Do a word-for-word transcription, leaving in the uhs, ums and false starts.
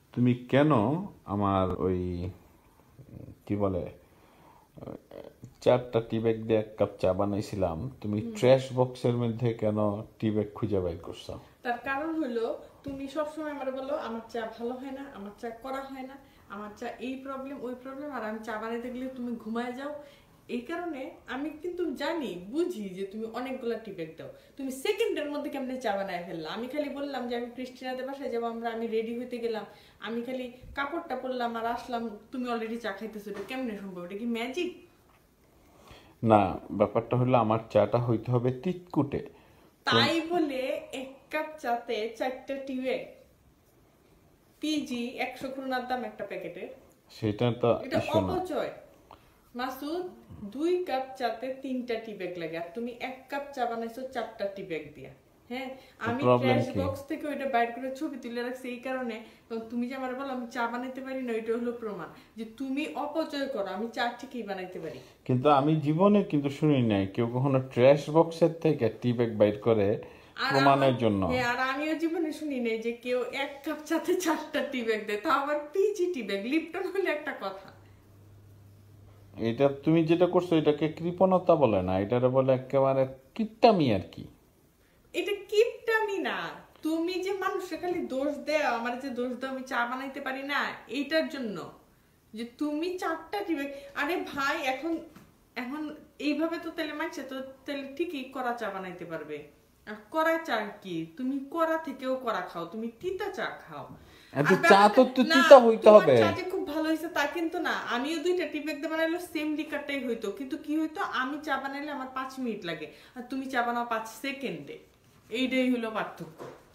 তুমি কেন আমার ওই কি বলে চারটা টি ব্যাগ দিয়ে এক কাপ চা বানাইছিলাম, তুমি ট্র্যাশ বক্সের মধ্যে কেন টি ব্যাগ খুঁজে বের করছো? তার কারণ হলো তুমি সবসময় আমার বলো আমার চা ভালো হয় না, আমার চা করা হয় না, আমার চা এই প্রবলেম ওই প্রবলেম, আর আমি চা বানাইতে গেলে তুমি ঘুমায় যাও। এই কারণে আমি কিন্তু জানি বুঝি যে তুমি অনেকগুলা টিপেক দাও, তুমি সেকেন্ডের মধ্যে কেমনে চা বানায় ফেললা। আমি খালি বললাম যে আমি ক্রিস্টিনাদের বাসায় যাবো, আমরা আমি রেডি হইতে গেলাম, আমি খালি কাপড়টা পরলাম আর আসলাম, তুমি অলরেডি চা খাইতেছো। এটা কেমনে সম্ভব? এটা কি ম্যাজিক? না, ব্যাপারটা হলো আমার চাটা হইতে হবে তিতকুটে। তাই বলে এক কাপ চাতে চারটা টিপেক? পিজি একশো করোনার দাম একটা প্যাকেটের। সেটা তো এটা ইস্যু না। অপচয় মাসুদ। দুই কাপ চাতে তিনটা টি ব্যাগ লাগে, আর তুমি এক কাপ চা বানাইছো চারটা টি ব্যাগ দিয়া। হ্যাঁ, আমি প্রবলেম ট্র্যাশ কি? বক্স থেকে ওইটা বাইর করে ছবি তুলে রাখছি এই কারণে, তুমি যে আমার বলো আমি চা বানাইতে পারি না, ওইটা হলো প্রমাণ যে তুমি অপচয় করো। আমি চা ঠিকই বানাইতে পারি। কিন্তু আমি জীবনে কিন্তু শুনি নাই কেউ কখনো ট্র্যাশ বক্সের থেকে টি ব্যাগ বাইর করে আর আমার প্রমাণের জন্য। হ্যাঁ, আর আমিও জীবনে শুনি নাই যে কেউ এক কাপ চাতে চারটা টি ব্যাগ দেয়, তাও আবার পিজি টি ব্যাগ। লিপটন হলে একটা কথা। এটা তুমি যেটা করছো এটাকে কৃপণতা বলে না, এটারে বলে একেবারে কিত্তামি আর কি। এটা কিপটামি না। তুমি যে মানুষকে খালি দোষ দেও, আমার যে দোষ দাও আমি চা বানাইতে পারি না এইটার জন্য, যে তুমি চারটা দিবে। আরে ভাই, এখন এখন এইভাবে তো তেলে মানছে তো তেলে ঠিকই করা চা বানাইতে পারবে। আর করা চা কি, তুমি করা থেকেও করা খাও, তুমি তিতা চা খাও। এত আর চা তো ব্যাপারটা একটু না, তিতা হইতে তোমার হবে। চা যে খুব ভালো হয়েছে তা কিন্তু না। আমিও দুইটা টি ব্যাগ দিয়ে বানাইলো সেম লিকারটাই হইতো, কিন্তু কি হইতো, আমি চা বানাইলে আমার পাঁচ মিনিট লাগে আর তুমি চা বানাও পাঁচ সেকেন্ডে। এইটাই হলো পার্থক্য।